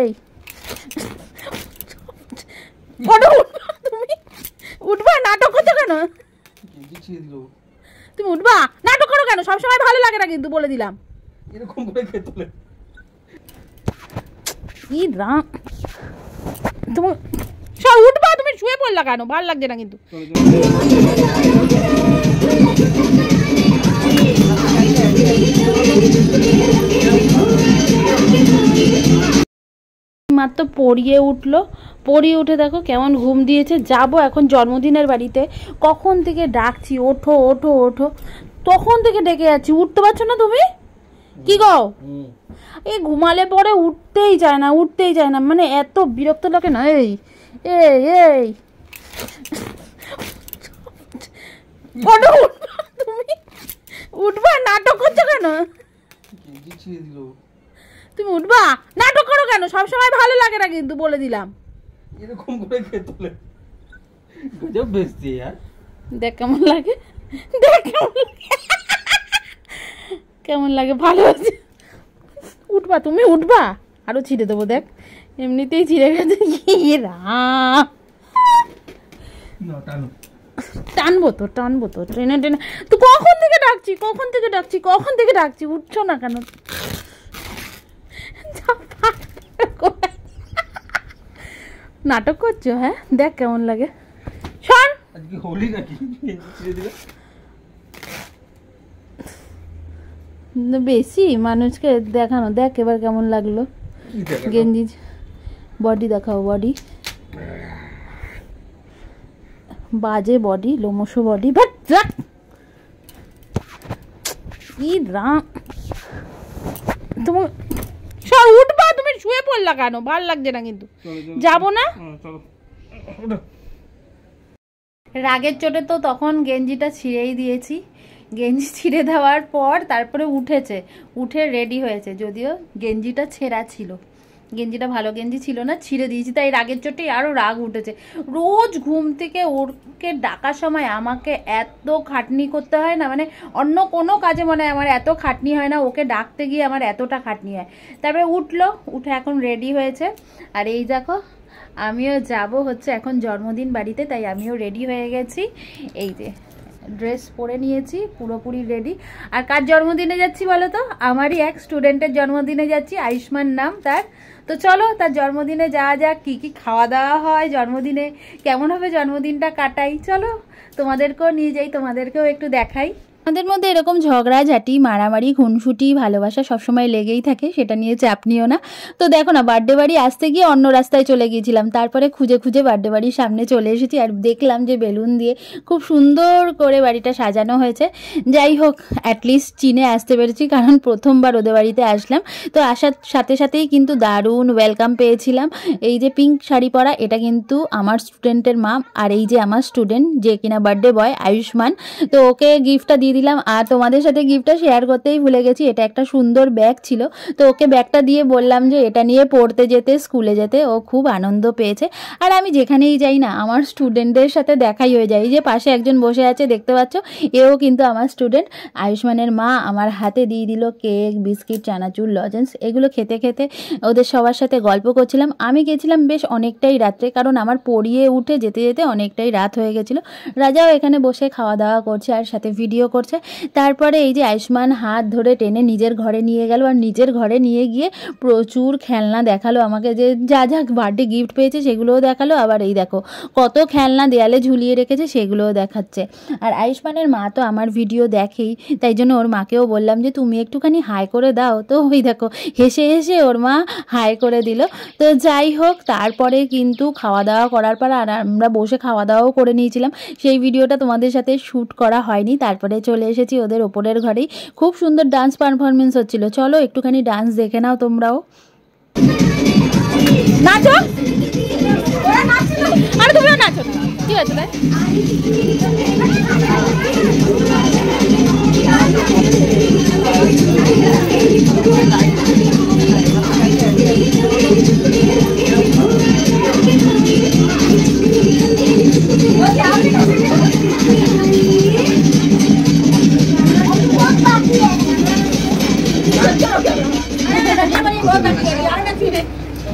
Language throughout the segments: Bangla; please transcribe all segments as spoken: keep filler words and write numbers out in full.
এই ফটো তুমি উঠবা, নাটক করছো কেন? তুমি উঠবা, নাটক করো কেন? সবসময় ভালো লাগে না কিন্তু, বলে দিলাম। এরকম করে খেয়ে তোলে কি রাম, তুমি সব উঠবা, তুমি শুয়ে পড়লা কেন? ভালো লাগছে না কিন্তু। মাত্র পড়িয়ে উঠলো, পড়িয়ে উঠে দেখো কেমন ঘুম দিয়েছে। যাবো এখন জন্মদিনের বাড়িতে, কখন থেকে ডাকছি ওঠো ওঠো ওঠো, তখন থেকে ডেকে যাচ্ছি, উঠতে পারছো না তুমি? কি গো, এই ঘুমালে পরে উঠতেই চায় না, উঠতেই চায় না, মানে এত বিরক্ত লাগে না। এই এই এই তুমি উঠবা, নাটক করছো কেন? তুমি উঠবা, নাটক করো কেন? সবসময় ভালো লাগে না কিন্তু, বলে দিলাম। এরকম করে খেয়ে তোলে গজব বেশি यार। দেখ কেমন লাগে, দেখ কেমন লাগে, কেমন লাগে, ভালো আছে। উঠবা, তুমি উঠবা, আরো ছিঁড়ে দেবো, দেখ এমনিতেই ছিঁড়ে গেছে। টানবো তো, টানবো তো, ট্রেনে ট্রেনে তো। কখন থেকে ডাকছি, কখন থেকে ডাকছি, কখন থেকে ডাকছি, উঠছো না কেন? নাটক করছো? হ্যাঁ, দেখ কেমন লাগে। শোন, আজকে হোলি নাকি? বেশি মানুষকে দেখানো, দেখ এবার কেমন লাগলো। গেঞ্জি বডি দেখাও, বডি বাজে বডি, লোমশো বডি। বাট কি রাম, তুমি সব উঠবা, তুমি শুয়ে পড়লা কেন? ভাল লাগছে না কিন্তু, যাবো না। রাগের চোটে তো তখন গেঞ্জিটা ছিঁড়েই দিয়েছি। গেঞ্জি ছিঁড়ে দেওয়ার পর তারপরে উঠেছে, উঠে রেডি হয়েছে, যদিও গেঞ্জিটা ছেঁড়া ছিল, গেঞ্জিটা ভালো গেঞ্জি ছিল না, ছিঁড়ে দিয়েছি, তাই রাগের চোটে আরও রাগ উঠেছে। রোজ ঘুম থেকে ওরকে ডাকার সময় আমাকে এত খাটনি করতে হয় না, মানে অন্য কোনো কাজে মনে হয় আমার এত খাটনি হয় না, ওকে ডাকতে গিয়ে আমার এতটা খাটনি হয়। তারপরে উঠলো, উঠে এখন রেডি হয়েছে। আর এই দেখো আমিও যাব হচ্ছে এখন জন্মদিন বাড়িতে, তাই আমিও রেডি হয়ে গেছি। এই যে ড্রেস পরে নিয়েছি, পুরোপুরি রেডি। আর কার জন্মদিনে যাচ্ছি বলো তো? আমারই এক স্টুডেন্টের জন্মদিনে যাচ্ছি, আয়ুষ্মান নাম তার। তো চলো তার জন্মদিনে যাওয়া যাক, কী কী খাওয়া দাওয়া হয় জন্মদিনে, কেমনভাবে জন্মদিনটা কাটাই, চলো তোমাদেরকেও নিয়ে যাই, তোমাদেরকেও একটু দেখাই। আমাদের মধ্যে এরকম ঝগড়াঝাটি, মারামারি, খুনসুটি, ভালোবাসা সবসময় লেগেই থাকে, সেটা নিয়ে চাপ নিও না। তো দেখো না, বার্থডে বাড়ি আসতে গিয়ে অন্য রাস্তায় চলে গিয়েছিলাম, তারপরে খুঁজে খুঁজে বার্থডে বাড়ির সামনে চলে এসেছি, আর দেখলাম যে বেলুন দিয়ে খুব সুন্দর করে বাড়িটা সাজানো হয়েছে। যাই হোক, অ্যাটলিস্ট চিনে আসতে পেরেছি, কারণ প্রথমবার ওদের বাড়িতে আসলাম। তো আসার সাথে সাথেই কিন্তু দারুণ ওয়েলকাম পেয়েছিলাম। এই যে পিঙ্ক শাড়ি পরা, এটা কিন্তু আমার স্টুডেন্টের মা, আর এই যে আমার স্টুডেন্ট যে কিনা বার্থডে বয় আয়ুষ্মান, তো ওকে গিফটটা দিয়ে দিলাম। আর তোমাদের সাথে গিফটটা শেয়ার করতেই ভুলে গেছি, এটা একটা সুন্দর ব্যাগ ছিল, তো ওকে ব্যাগটা দিয়ে বললাম যে এটা নিয়ে পড়তে যেতে, স্কুলে যেতে। ও খুব আনন্দ পেয়েছে। আর আমি যেখানেই যাই না, আমার স্টুডেন্টদের সাথে দেখাই হয়ে যায়। যে পাশে একজন বসে আছে দেখতে পাচ্ছ, এও কিন্তু আমার স্টুডেন্ট। আয়ুষ্মানের মা আমার হাতে দিয়ে দিল কেক, বিস্কিট, চানাচুর, লজেন্স। এগুলো খেতে খেতে ওদের সবার সাথে গল্প করছিলাম। আমি গেছিলাম বেশ অনেকটাই রাত্রে, কারণ আমার পড়িয়ে উঠে যেতে যেতে অনেকটাই রাত হয়ে গেছিলো। রাজাও এখানে বসে খাওয়া দাওয়া করছে আর সাথে ভিডিও করছে। তারপরে এই যে আয়ুষ্মান হাত ধরে টেনে নিজের ঘরে নিয়ে গেল, আর নিজের ঘরে নিয়ে গিয়ে প্রচুর খেলনা দেখালো আমাকে, যে যা যা বার্থডে গিফট পেয়েছে সেগুলোও দেখালো। আবার এই দেখো কত খেলনা দেয়ালে ঝুলিয়ে রেখেছে, সেগুলোও দেখাচ্ছে। আর আয়ুষ্মানের মা তো আমার ভিডিও দেখেই, তাই জন্য ওর মাকেও বললাম যে তুমি একটুখানি হাই করে দাও। তো ওই দেখো হেসে হেসে ওর মা হাই করে দিল। তো যাই হোক, তারপরে কিন্তু খাওয়া দাওয়া করার পর আর আমরা বসে খাওয়া দাওয়াও করে নিয়েছিলাম, সেই ভিডিওটা তোমাদের সাথে শ্যুট করা হয়নি। তারপরে চলে এসেছি ওদের ওপরের ঘরেই, খুব সুন্দর ডান্স পারফরমেন্স হচ্ছিল। চলো একটুখানি ডান্স দেখে নাও তোমরাও। নাচো, আর তুমিও নাচো, কি আছে তাই?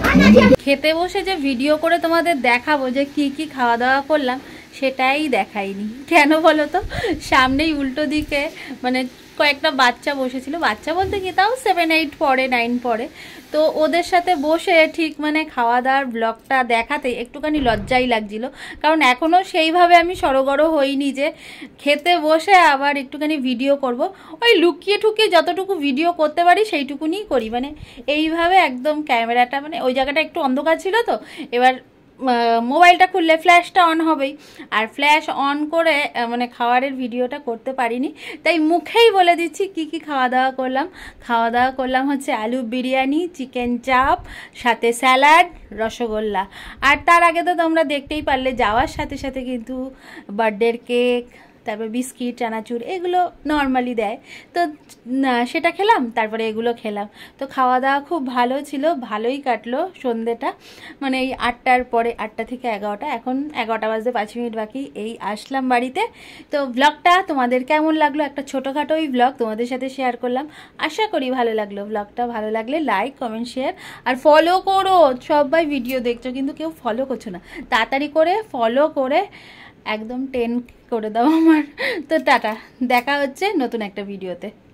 খেতে বসে যে ভিডিও করে তোমাদের দেখাবো যে কি কি খাওয়া দাওয়া করলাম সেটাই দেখাইনি। কেন বলো তো, সামনেই উল্টো দিকে মানে কয়েকটা বাচ্চা বসেছিল, বাচ্চা বলতে কি তাও সেভেন এইট পড়ে, নাইন পড়ে। তো ওদের সাথে বসে ঠিক মানে খাওয়া দাওয়ার ব্লগটা দেখাতে একটুখানি লজ্জাই লাগছিল, কারণ এখনও সেইভাবে আমি সড়গড় হইনি যে খেতে বসে আবার একটুখানি ভিডিও করব। ওই লুকিয়ে ঠুকিয়ে যতটুকু ভিডিও করতে পারি সেইটুকুনি করি, মানে এইভাবে একদম ক্যামেরাটা মানে ওই জায়গাটা একটু অন্ধকার ছিল তো, এবার মোবাইলটা খুললে ফ্ল্যাশটা অন হবেই, আর ফ্ল্যাশ অন করে মানে খাবারের ভিডিওটা করতে পারিনি। তাই মুখেই বলে দিচ্ছি কি কি খাওয়া দাওয়া করলাম। খাওয়া দাওয়া করলাম হচ্ছে আলু বিরিয়ানি, চিকেন চাপ, সাথে স্যালাড, রসগোল্লা। আর তার আগে তো তোমরা দেখতেই পারলে যাওয়ার সাথে সাথে কিন্তু বার্থডের কেক, তারপর বিস্কিট, চানাচুর এগুলো নর্মালি দেয়, তো সেটা খেলাম, তারপরে এগুলো খেলাম। তো খাওয়া দাওয়া খুব ভালো ছিল, ভালোই কাটলো সন্ধ্যেটা, মানে এই আটটার পরে, আটটা থেকে এগারোটা, এখন এগারোটা বাজতে পাঁচ মিনিট বাকি, এই আসলাম বাড়িতে। তো ব্লগটা তোমাদের কেমন লাগলো, একটা ছোটোখাটো ওই ব্লগ তোমাদের সাথে শেয়ার করলাম, আশা করি ভালো লাগলো। ব্লগটা ভালো লাগলে লাইক, কমেন্ট, শেয়ার আর ফলো করো। সবাই ভিডিও দেখছো কিন্তু কেউ ফলো করছো না, তাড়াতাড়ি করে ফলো করে একদম টেন করে দাও আমার। তো টাটা, দেখা হচ্ছে নতুন একটা ভিডিওতে।